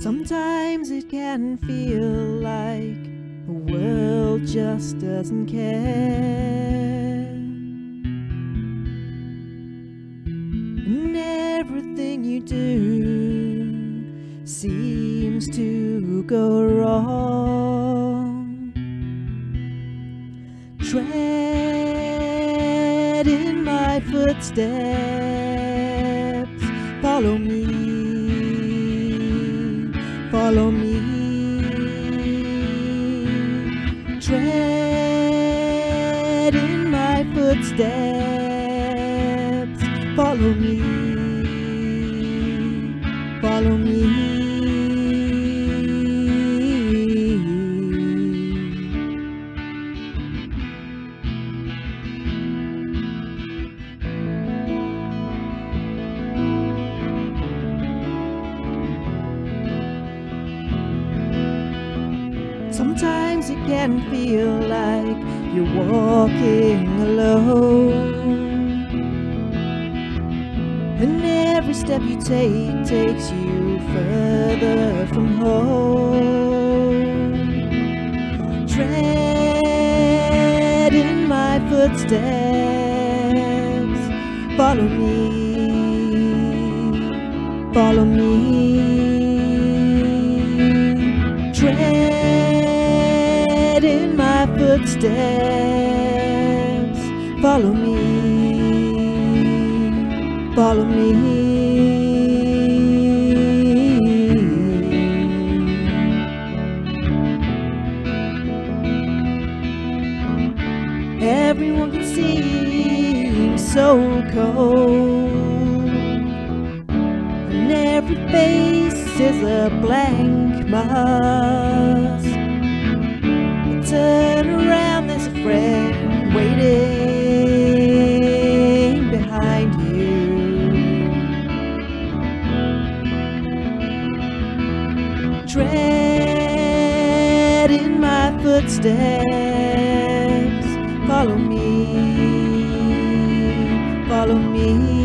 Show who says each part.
Speaker 1: Sometimes it can feel like the world just doesn't care, and everything you do seems to go wrong. Tread in my footsteps, follow me, follow me. Tread in my footsteps, follow me, follow me. Sometimes it can feel like you're walking alone, and every step you take takes you further from home. Tread in my footsteps, follow me, follow me. Tread in my footsteps, follow me, follow me. Everyone can seem so cold, and every face is a blank mask. Turn around, there's a friend waiting behind you. Tread in my footsteps, follow me, follow me.